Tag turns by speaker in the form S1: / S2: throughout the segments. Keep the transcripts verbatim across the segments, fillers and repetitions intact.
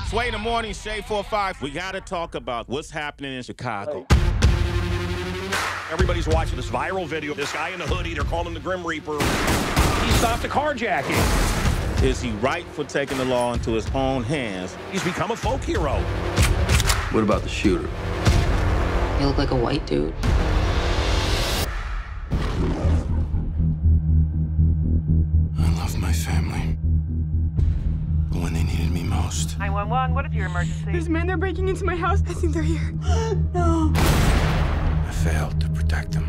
S1: Sway in the morning, Shade four five. We got to talk about what's happening in Chicago.
S2: Everybody's watching this viral video. This guy in the hoodie, they're calling him the Grim Reaper. He stopped a carjacking.
S1: Is he right for taking the law into his own hands?
S2: He's become a folk hero.
S3: What about the shooter?
S4: You look like a white dude.
S5: I love my family. But when they needed me most...
S6: nine one one, what is your emergency?
S7: There's men, they're breaking into my house. I think they're here. No.
S5: I failed to protect them.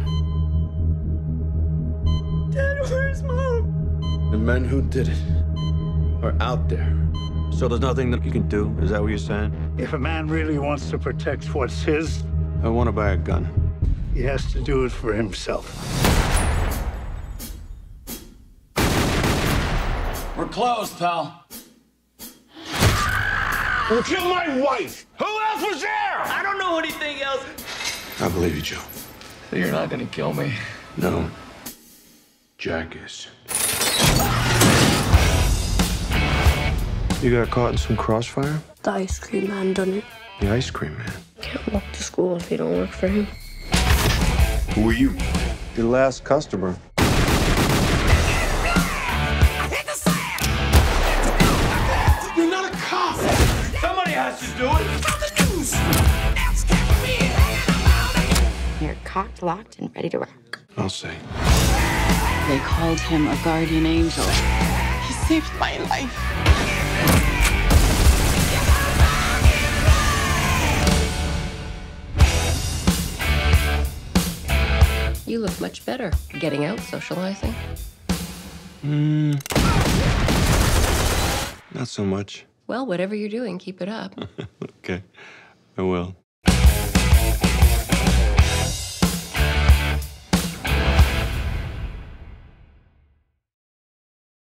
S7: Dad, where's Mom?
S3: The men who did it are out there. So there's nothing that you can do? Is that what you're saying?
S8: If a man really wants to protect what's his,
S3: I want to buy a gun.
S8: he has to do it for himself.
S9: We're closed, pal.
S2: You killed my wife! Who else was there?
S9: I don't know anything else.
S5: I believe you, Joe.
S9: So you're not gonna kill me?
S5: No. Jack is.
S3: You got caught in some crossfire?
S7: The ice cream man done it.
S3: The ice cream man.
S7: Can't walk to school if you don't work for him.
S5: Who are you?
S3: Your last customer.
S5: You're not a cop!
S9: Somebody has to do it!
S4: You're cocked, locked, and ready to rock.
S5: I'll say.
S4: They called him a guardian angel.
S7: He saved my life.
S4: You look much better. Getting out, socializing.
S3: Hmm. Not so much.
S4: Well, whatever you're doing, keep it up.
S3: Okay, I will.